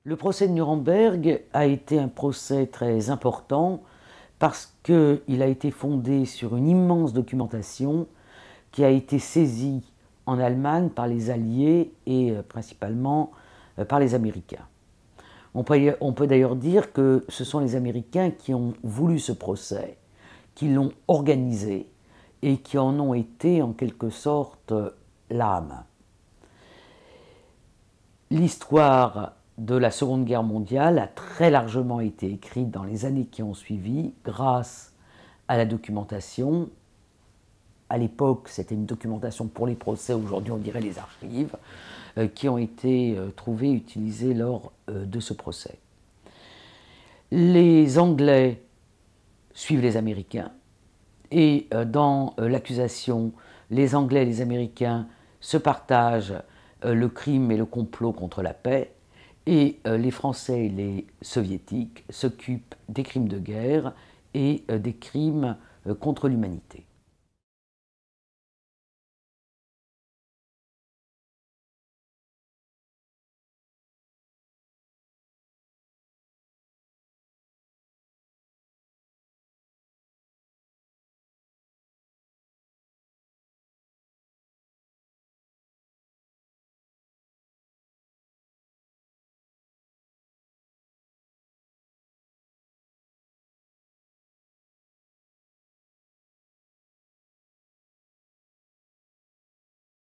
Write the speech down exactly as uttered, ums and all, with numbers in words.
Le procès de Nuremberg a été un procès très important parce qu'il a été fondé sur une immense documentation qui a été saisie en Allemagne par les Alliés et principalement par les Américains. On peut, on peut d'ailleurs dire que ce sont les Américains qui ont voulu ce procès, qui l'ont organisé et qui en ont été en quelque sorte l'âme. L'histoire de la Seconde Guerre mondiale a très largement été écrite dans les années qui ont suivi grâce à la documentation. À l'époque, c'était une documentation pour les procès, aujourd'hui on dirait les archives, euh, qui ont été euh, trouvées, utilisées lors euh, de ce procès. Les Anglais suivent les Américains et euh, dans euh, l'accusation, les Anglais et les Américains se partagent euh, le crime et le complot contre la paix, et euh, les Français et les Soviétiques s'occupent des crimes de guerre et euh, des crimes euh, contre l'humanité.